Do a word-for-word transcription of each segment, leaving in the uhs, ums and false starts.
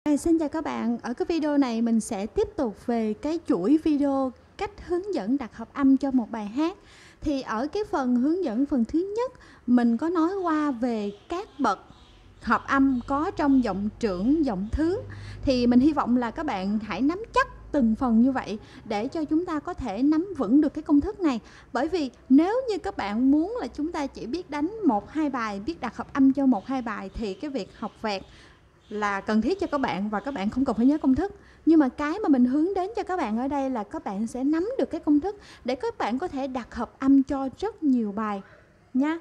À, xin chào các bạn, ở cái video này mình sẽ tiếp tục về cái chuỗi video cách hướng dẫn đặt hợp âm cho một bài hát. Thì ở cái phần hướng dẫn phần thứ nhất, mình có nói qua về các bậc hợp âm có trong giọng trưởng, giọng thứ. Thì mình hy vọng là các bạn hãy nắm chắc từng phần như vậy để cho chúng ta có thể nắm vững được cái công thức này. Bởi vì nếu như các bạn muốn là chúng ta chỉ biết đánh một hai bài, biết đặt hợp âm cho một hai bài thì cái việc học vẹt là cần thiết cho các bạn và các bạn không cần phải nhớ công thức. Nhưng mà cái mà mình hướng đến cho các bạn ở đây là các bạn sẽ nắm được cái công thức để các bạn có thể đặt hợp âm cho rất nhiều bài nha.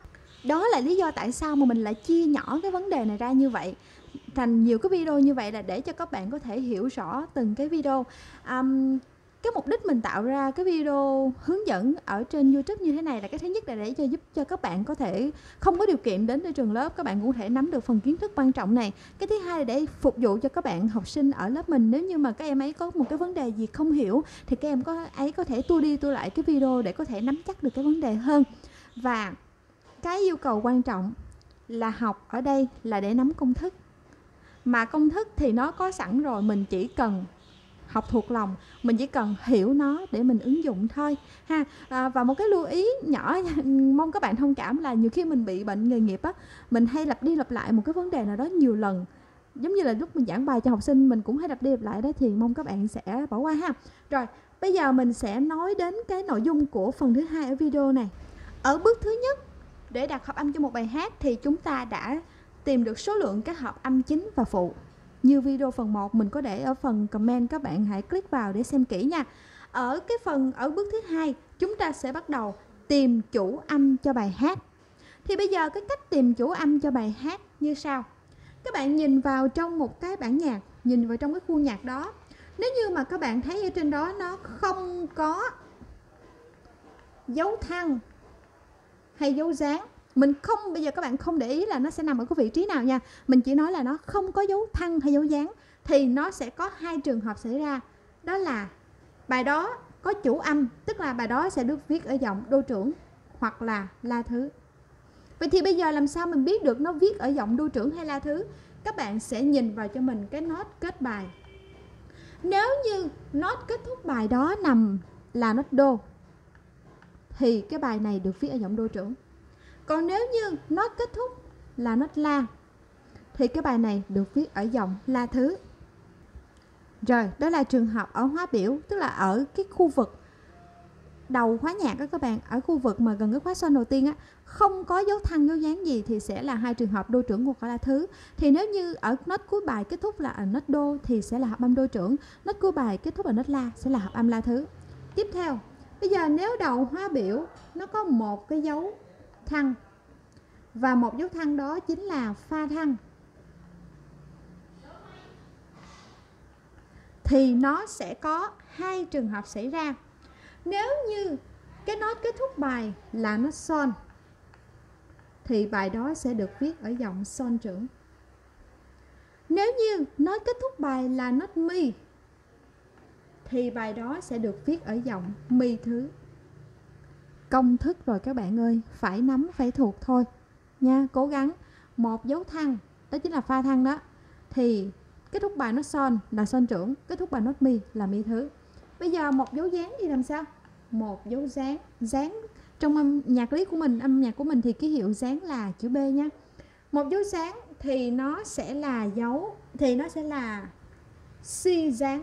Đó là lý do tại sao mà mình lại chia nhỏ cái vấn đề này ra như vậy thành nhiều cái video như vậy, là để cho các bạn có thể hiểu rõ từng cái video. um, Cái mục đích mình tạo ra cái video hướng dẫn ở trên YouTube như thế này là cái thứ nhất là để cho giúp cho các bạn có thể không có điều kiện đến tới trường lớp, các bạn cũng có thể nắm được phần kiến thức quan trọng này. Cái thứ hai là để phục vụ cho các bạn học sinh ở lớp mình, nếu như mà các em ấy có một cái vấn đề gì không hiểu thì các em có ấy có thể tua đi tua lại cái video để có thể nắm chắc được cái vấn đề hơn. Và cái yêu cầu quan trọng là học ở đây là để nắm công thức, mà công thức thì nó có sẵn rồi, mình chỉ cần học thuộc lòng, mình chỉ cần hiểu nó để mình ứng dụng thôi ha. À, và một cái lưu ý nhỏ mong các bạn thông cảm là nhiều khi mình bị bệnh nghề nghiệp á, mình hay lặp đi lặp lại một cái vấn đề nào đó nhiều lần, giống như là lúc mình giảng bài cho học sinh mình cũng hay lặp đi lặp lại đó, thì mong các bạn sẽ bỏ qua ha. Rồi bây giờ mình sẽ nói đến cái nội dung của phần thứ hai ở video này. Ở bước thứ nhất, để đặt hợp âm cho một bài hát thì chúng ta đã tìm được số lượng các hợp âm chính và phụ. Như video phần một mình có để ở phần comment, các bạn hãy click vào để xem kỹ nha. Ở cái phần ở bước thứ hai, chúng ta sẽ bắt đầu tìm chủ âm cho bài hát. Thì bây giờ cái cách tìm chủ âm cho bài hát như sau. Các bạn nhìn vào trong một cái bản nhạc, nhìn vào trong cái khu nhạc đó. Nếu như mà các bạn thấy ở trên đó nó không có dấu thăng hay dấu dáng, mình không, bây giờ các bạn không để ý là nó sẽ nằm ở cái vị trí nào nha, mình chỉ nói là nó không có dấu thăng hay dấu dáng, thì nó sẽ có hai trường hợp xảy ra. Đó là bài đó có chủ âm, tức là bài đó sẽ được viết ở giọng đô trưởng hoặc là la thứ. Vậy thì bây giờ làm sao mình biết được nó viết ở giọng đô trưởng hay la thứ? Các bạn sẽ nhìn vào cho mình cái nốt kết bài. Nếu như nốt kết thúc bài đó nằm là nốt đô thì cái bài này được viết ở giọng đô trưởng. Còn nếu như nốt kết thúc là nốt la thì cái bài này được viết ở giọng la thứ. Rồi, đó là trường hợp ở hóa biểu, tức là ở cái khu vực đầu khóa nhạc đó các bạn, ở khu vực mà gần cái khóa son đầu tiên á, không có dấu thăng dấu dáng gì thì sẽ là hai trường hợp đô trưởng hoặc là la thứ. Thì nếu như ở nốt cuối bài kết thúc là ở nốt đô thì sẽ là hợp âm đô trưởng, nốt cuối bài kết thúc là nốt la sẽ là hợp âm la thứ. Tiếp theo, bây giờ nếu đầu hóa biểu nó có một cái dấu thăng và một dấu thăng đó chính là pha thăng, thì nó sẽ có hai trường hợp xảy ra. Nếu như cái nốt kết thúc bài là nốt son thì bài đó sẽ được viết ở giọng son trưởng. Nếu như nốt kết thúc bài là nốt mi thì bài đó sẽ được viết ở giọng mi thứ. Công thức rồi các bạn ơi, phải nắm phải thuộc thôi nha, cố gắng. Một dấu thăng, đó chính là pha thăng đó, thì kết thúc bài nốt son là son trưởng, kết thúc bài nốt mi là mi thứ. Bây giờ một dấu dáng thì làm sao? Một dấu dáng, dáng trong âm nhạc lý của mình, âm nhạc của mình thì ký hiệu dáng là chữ B nha. Một dấu dáng thì nó sẽ là dấu, thì nó sẽ là si dáng.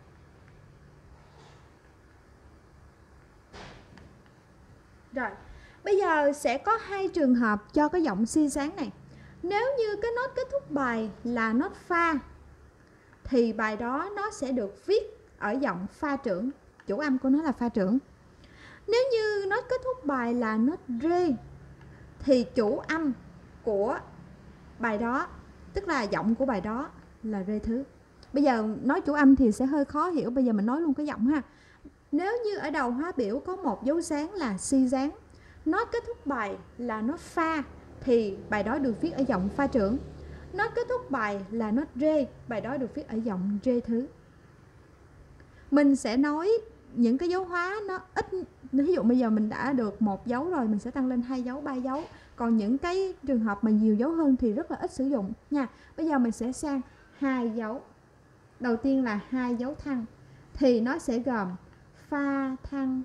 Rồi, bây giờ sẽ có hai trường hợp cho cái giọng si dáng này. Nếu như cái nốt kết thúc bài là nốt pha thì bài đó nó sẽ được viết ở giọng pha trưởng, chủ âm của nó là pha trưởng. Nếu như nốt kết thúc bài là nốt rê thì chủ âm của bài đó, tức là giọng của bài đó là rê thứ. Bây giờ nói chủ âm thì sẽ hơi khó hiểu, bây giờ mình nói luôn cái giọng ha. Nếu như ở đầu hóa biểu có một dấu dáng là si dáng, nốt kết thúc bài là nốt pha thì bài đó được viết ở giọng pha trưởng. Nốt kết thúc bài là nốt rê, bài đó được viết ở giọng rê thứ. Mình sẽ nói những cái dấu hóa nó ít, ví dụ bây giờ mình đã được một dấu rồi, mình sẽ tăng lên hai dấu, ba dấu. Còn những cái trường hợp mà nhiều dấu hơn thì rất là ít sử dụng nha. Bây giờ mình sẽ sang hai dấu. Đầu tiên là hai dấu thăng thì nó sẽ gồm pha thăng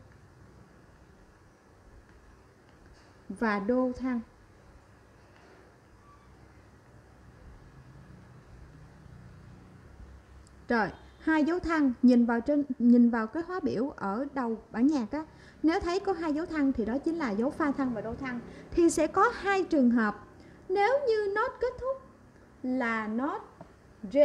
và đô thăng. Rồi, hai dấu thăng, nhìn vào trên nhìn vào cái hóa biểu ở đầu bản nhạc á, nếu thấy có hai dấu thăng thì đó chính là dấu pha thăng và đô thăng. Thì sẽ có hai trường hợp. Nếu như nốt kết thúc là nốt G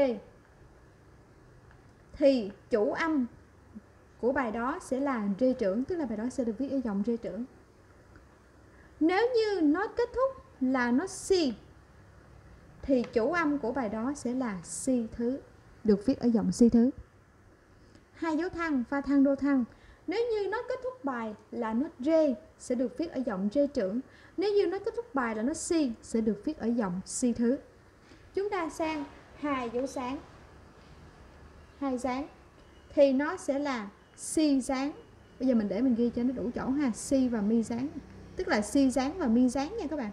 thì chủ âm của bài đó sẽ là G trưởng, tức là bài đó sẽ được viết ở dòng G trưởng. Nếu như nốt kết thúc là nốt C thì chủ âm của bài đó sẽ là C thứ, được viết ở dòng C thứ. Hai dấu thăng, pha thăng, đô thăng. Nếu như nốt kết thúc bài là nốt G sẽ được viết ở dòng G trưởng. Nếu như nốt kết thúc bài là nốt C sẽ được viết ở dòng C thứ. Chúng ta sang hai dấu sáng. Hai dáng thì nó sẽ là C dáng. Bây giờ mình để mình ghi cho nó đủ chỗ ha, C và mi dáng. Tức là C dáng và mi dáng nha các bạn.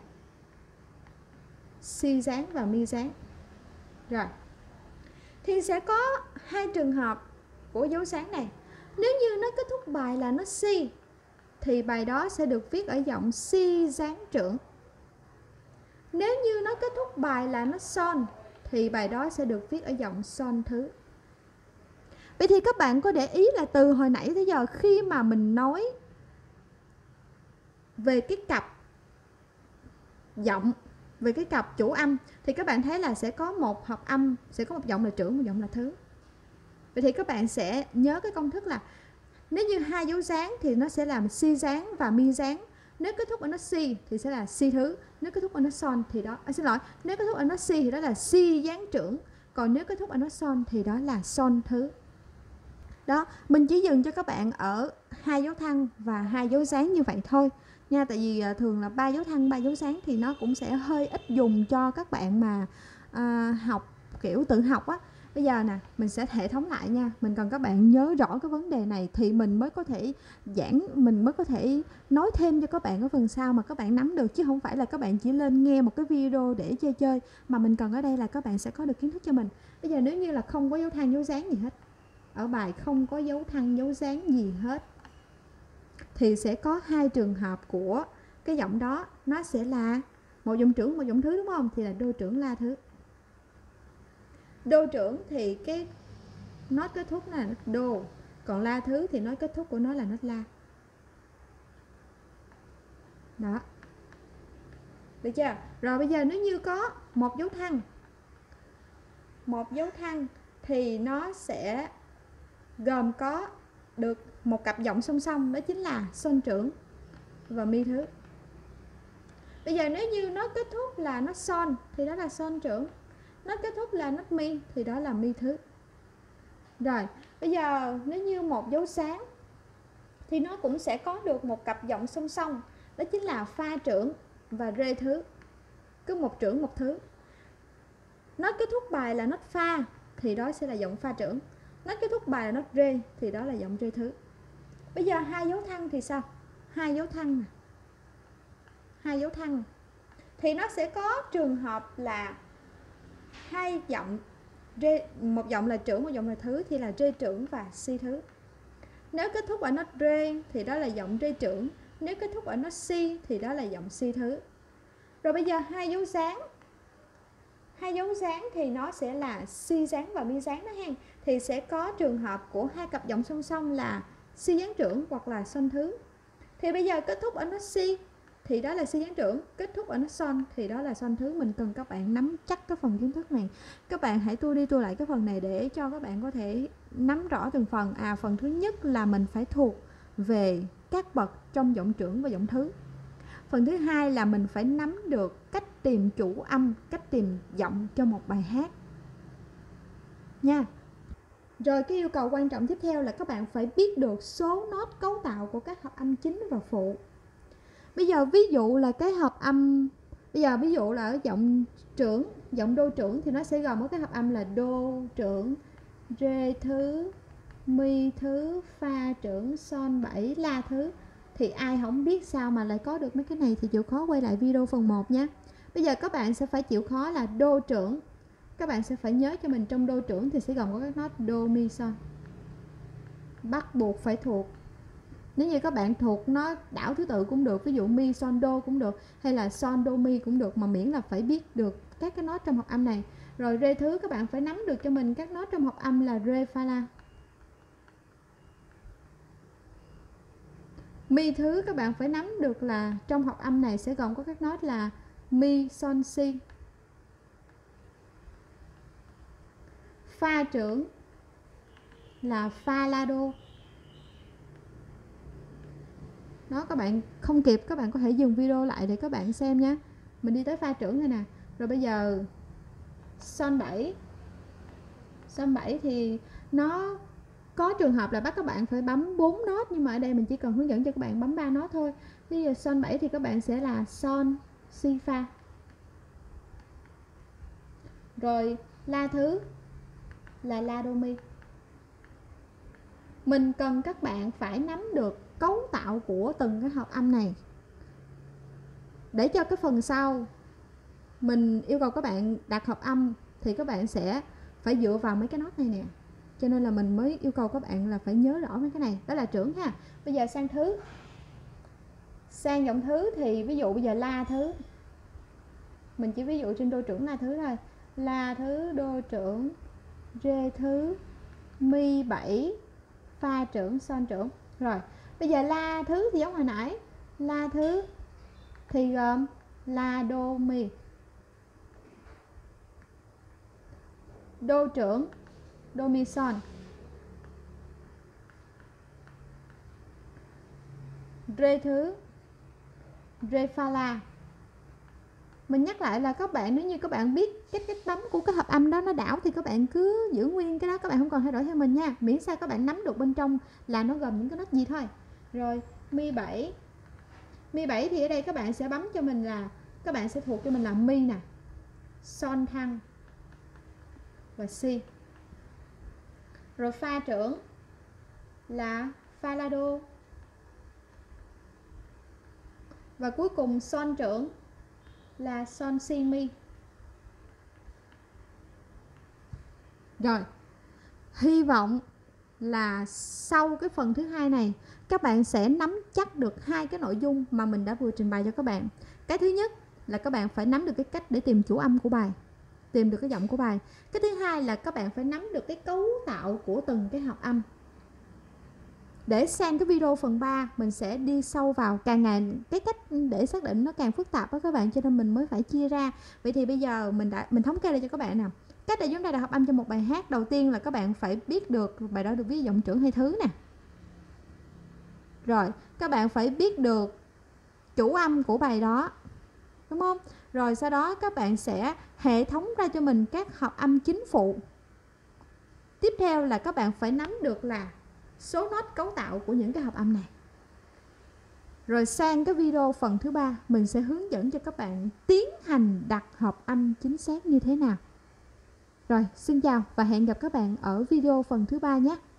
C dáng và mi dáng. Rồi. Thì sẽ có hai trường hợp của dấu sáng này. Nếu như nó kết thúc bài là nó C thì bài đó sẽ được viết ở dòng C dáng trưởng. Nếu như nó kết thúc bài là nó son thì bài đó sẽ được viết ở dòng son thứ. Vậy thì các bạn có để ý là từ hồi nãy tới giờ khi mà mình nói về cái cặp giọng, về cái cặp chủ âm thì các bạn thấy là sẽ có một hợp âm, sẽ có một giọng là trưởng, một giọng là thứ. Vậy thì các bạn sẽ nhớ cái công thức là nếu như hai dấu dáng thì nó sẽ làm C dáng và mi dáng. Nếu kết thúc ở nó C thì sẽ là C thứ. Nếu kết thúc ở nó son thì đó, à, xin lỗi, nếu kết thúc ở nó C thì đó là C dáng trưởng. Còn nếu kết thúc ở nó son thì đó là son thứ. Đó, mình chỉ dừng cho các bạn ở hai dấu thăng và hai dấu dáng như vậy thôi nha. Tại vì thường là ba dấu thăng, ba dấu dáng thì nó cũng sẽ hơi ít dùng cho các bạn mà à, học kiểu tự học á. Bây giờ nè, mình sẽ hệ thống lại nha. Mình cần các bạn nhớ rõ cái vấn đề này thì mình mới có thể giảng, mình mới có thể nói thêm cho các bạn ở phần sau mà các bạn nắm được. Chứ không phải là các bạn chỉ lên nghe một cái video để chơi chơi. Mà mình cần ở đây là các bạn sẽ có được kiến thức cho mình. Bây giờ nếu như là không có dấu thăng, dấu dáng gì hết, ở bài không có dấu thăng, dấu dáng gì hết, thì sẽ có hai trường hợp của cái giọng đó. Nó sẽ là một giọng trưởng, một giọng thứ, đúng không? Thì là đô trưởng, la thứ. Đô trưởng thì cái nốt kết thúc là nốt đô, còn la thứ thì nốt kết thúc của nó là nốt la. Đó, được chưa? Rồi bây giờ nếu như có một dấu thăng, một dấu thăng thì nó sẽ gồm có được một cặp giọng song song, đó chính là son trưởng và mi thứ. Bây giờ nếu như nó kết thúc là nó son thì đó là son trưởng, nó kết thúc là nốt mi thì đó là mi thứ. Rồi, bây giờ nếu như một dấu sáng thì nó cũng sẽ có được một cặp giọng song song, đó chính là pha trưởng và rê thứ. Cứ một trưởng một thứ. Nó kết thúc bài là nốt pha thì đó sẽ là giọng pha trưởng. Nó kết thúc bài là nốt rê thì đó là giọng rê thứ. Bây giờ hai dấu thăng thì sao? Hai dấu thăng này. Hai dấu thăng thì nó sẽ có trường hợp là hai giọng rê, một giọng là trưởng, một giọng là thứ thì là rê trưởng và si thứ. Nếu kết thúc ở nốt rê thì đó là giọng rê trưởng, nếu kết thúc ở nốt si thì đó là giọng si thứ. Rồi bây giờ hai dấu dáng. Hai dấu dáng thì nó sẽ là si dáng và mi dáng đó hen. Thì sẽ có trường hợp của hai cặp giọng song song là si dáng trưởng hoặc là son thứ. Thì bây giờ kết thúc ở nốt si thì đó là si dáng trưởng, kết thúc ở nốt son thì đó là son thứ. Mình cần các bạn nắm chắc cái phần kiến thức này. Các bạn hãy tua đi tua lại cái phần này để cho các bạn có thể nắm rõ từng phần. À, phần thứ nhất là mình phải thuộc về các bậc trong giọng trưởng và giọng thứ. Phần thứ hai là mình phải nắm được cách tìm chủ âm, cách tìm giọng cho một bài hát nha. Rồi cái yêu cầu quan trọng tiếp theo là các bạn phải biết được số nốt cấu tạo của các hợp âm chính và phụ. Bây giờ ví dụ là cái hợp âm, bây giờ ví dụ là ở giọng trưởng, giọng đô trưởng thì nó sẽ gồm có cái hợp âm là đô trưởng, rê thứ, mi thứ, pha trưởng, son bảy, la thứ. Thì ai không biết sao mà lại có được mấy cái này thì chịu khó quay lại video phần một nhé. Bây giờ các bạn sẽ phải chịu khó là đô trưởng các bạn sẽ phải nhớ cho mình trong đô trưởng thì sẽ gồm có các nốt do, mi, son. Bắt buộc phải thuộc. Nếu như các bạn thuộc nó đảo thứ tự cũng được, ví dụ mi, son, do cũng được, hay là son, do, mi cũng được, mà miễn là phải biết được các cái nốt trong hợp âm này. Rồi rê thứ các bạn phải nắm được cho mình các nốt trong hợp âm là rê, fa, la. Mi thứ các bạn phải nắm được là trong hợp âm này sẽ gồm có các nốt là mi, son, si. Pha trưởng là fa, la, đô. Đó, các bạn không kịp các bạn có thể dừng video lại để các bạn xem nhé. Mình đi tới pha trưởng này nè. Rồi bây giờ son bảy. Son bảy thì nó có trường hợp là bắt các bạn phải bấm bốn nốt, nhưng mà ở đây mình chỉ cần hướng dẫn cho các bạn bấm ba nốt thôi. Bây giờ son bảy thì các bạn sẽ là son, si, fa. Rồi la thứ là la, đô, mi. Mình cần các bạn phải nắm được cấu tạo của từng cái hợp âm này, để cho cái phần sau mình yêu cầu các bạn đặt hợp âm thì các bạn sẽ phải dựa vào mấy cái nốt này nè. Cho nên là mình mới yêu cầu các bạn là phải nhớ rõ mấy cái này. Đó là trưởng ha. Bây giờ sang thứ. Sang giọng thứ thì ví dụ bây giờ la thứ. Mình chỉ ví dụ trên đô trưởng la thứ thôi. La thứ, đô trưởng, rê thứ, mi bảy, fa trưởng, son trưởng. Rồi, bây giờ la thứ thì giống hồi nãy. La thứ thì gồm la, đô, mi. Đô trưởng, đô, mi, son. Rê thứ, rê, fa, la. Mình nhắc lại là các bạn, nếu như các bạn biết cách cách bấm của cái hợp âm đó nó đảo thì các bạn cứ giữ nguyên cái đó, các bạn không còn thay đổi theo mình nha. Miễn sao các bạn nắm được bên trong là nó gồm những cái nốt gì thôi. Rồi mi bảy. Mi bảy thì ở đây các bạn sẽ bấm cho mình là, các bạn sẽ thuộc cho mình là mi nè, son thăng và si. Rồi fa trưởng là fa, la, đô. Và cuối cùng son trưởng là son, si, mi. Rồi, hy vọng là sau cái phần thứ hai này các bạn sẽ nắm chắc được hai cái nội dung mà mình đã vừa trình bày cho các bạn. Cái thứ nhất là các bạn phải nắm được cái cách để tìm chủ âm của bài, tìm được cái giọng của bài. Cái thứ hai là các bạn phải nắm được cái cấu tạo của từng cái hợp âm. Để sang cái video phần ba mình sẽ đi sâu vào càng ngày cái cách để xác định nó càng phức tạp đó các bạn, cho nên mình mới phải chia ra. Vậy thì bây giờ mình đã mình thống kê lại cho các bạn nè. Cách để chúng ta đặt hợp âm cho một bài hát, đầu tiên là các bạn phải biết được bài đó được viết giọng trưởng hay thứ nè. Rồi, các bạn phải biết được chủ âm của bài đó, đúng không? Rồi sau đó các bạn sẽ hệ thống ra cho mình các hợp âm chính phụ. Tiếp theo là các bạn phải nắm được là số nốt cấu tạo của những cái hợp âm này. Rồi sang cái video phần thứ ba mình sẽ hướng dẫn cho các bạn tiến hành đặt hợp âm chính xác như thế nào. Rồi, xin chào và hẹn gặp các bạn ở video phần thứ ba nhé.